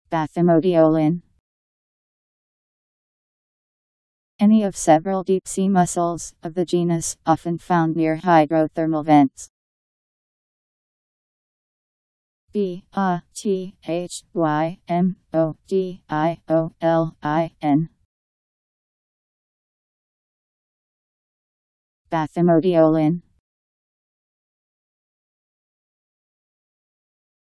Bathymodiolin. Any of several deep-sea mussels, of the genus, often found near hydrothermal vents. Bathymodiolin. Bathymodiolin.